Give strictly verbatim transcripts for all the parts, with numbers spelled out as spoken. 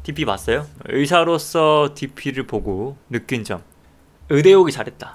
디피 봤어요? 의사로서 디피를 보고 느낀 점, 의대 오기 잘했다.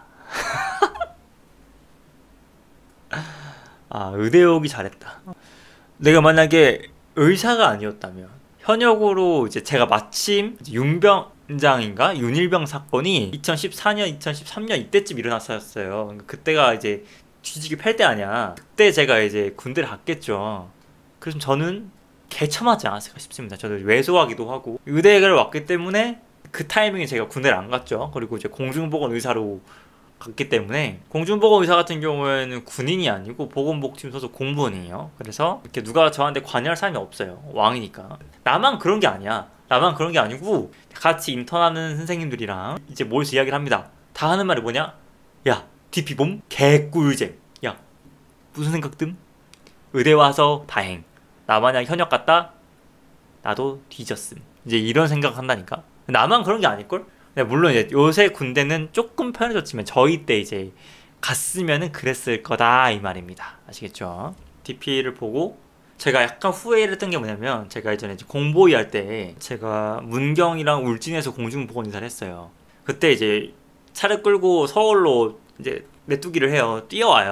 아, 의대 오기 잘했다. 내가 만약에 의사가 아니었다면, 현역으로 이제 제가 마침 윤병장인가 윤일병 사건이 이천십사 년 이천십삼 년 이때쯤 일어났었어요. 그때가 이제 뒤지기 팔 때 아니야. 그때 제가 이제 군대를 갔겠죠. 그래서 저는 개참하지 않았을까 싶습니다. 저는 왜소하기도 하고 의대를 왔기 때문에 그 타이밍에 제가 군대를 안 갔죠. 그리고 이제 공중보건 의사로 갔기 때문에, 공중보건 의사 같은 경우에는 군인이 아니고 보건복지부 소속 공무원이에요. 그래서 이렇게 누가 저한테 관여할 사람이 없어요. 왕이니까. 나만 그런 게 아니야. 나만 그런 게 아니고 같이 인턴하는 선생님들이랑 이제 모여서 이야기를 합니다. 다 하는 말이 뭐냐? 야, 디피봄 개꿀잼. 야, 무슨 생각 뜸? 의대 와서 다행. 나 만약 현역 갔다? 나도 뒤졌음. 이제 이런 생각 한다니까. 나만 그런 게 아닐걸? 물론 이제 요새 군대는 조금 편해졌지만 저희 때 이제 갔으면은 그랬을 거다 이 말입니다. 아시겠죠? 디피를 보고 제가 약간 후회를 했던 게 뭐냐면, 제가 예전에 이제 공보위 할 때 제가 문경이랑 울진에서 공중보건 의사를 했어요. 그때 이제 차를 끌고 서울로 이제 메뚜기를 해요. 뛰어와요.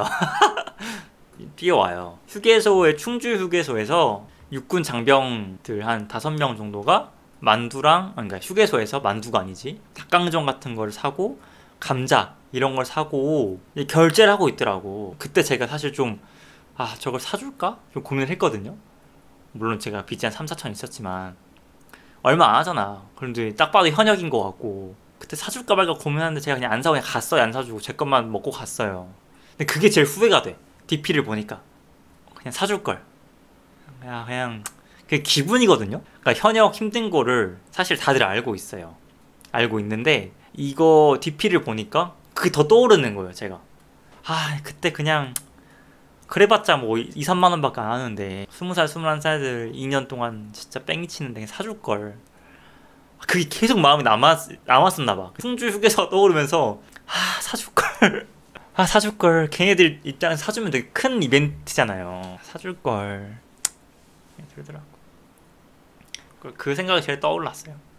뛰어와요. 휴게소에, 충주 휴게소에서 육군 장병들 한 다섯 명 정도가 만두랑, 그러니까 휴게소에서 만두가 아니지, 닭강정 같은 걸 사고 감자 이런 걸 사고 결제를 하고 있더라고. 그때 제가 사실 좀, 아, 저걸 사줄까? 좀 고민을 했거든요. 물론 제가 빚이 한 삼, 사천 있었지만 얼마 안 하잖아. 그런데 딱 봐도 현역인 것 같고, 그때 사줄까 말까 고민하는데 제가 그냥 안 사고 그냥 갔어요. 안 사주고 제 것만 먹고 갔어요. 근데 그게 제일 후회가 돼. 디피를 보니까 그냥 사줄걸. 그냥 그냥 그게 기분이거든요. 그러니까 현역 힘든 거를 사실 다들 알고 있어요. 알고 있는데 이거 디피를 보니까 그게 더 떠오르는 거예요. 제가, 아, 그때 그냥 그래봤자 뭐 이, 삼만 원밖에 안 하는데 스무 살 스물한 살들 이 년 동안 진짜 뺑이 치는데 그냥 사줄걸. 그게 계속 마음에 남았, 남았었나 봐. 충주 휴게소가 떠오르면서, 아, 사줄걸. 아, 사줄걸. 걔네들 입장에서 사주면 되게 큰 이벤트잖아요. 사줄걸. 들더라고. 그 생각이 제일 떠올랐어요.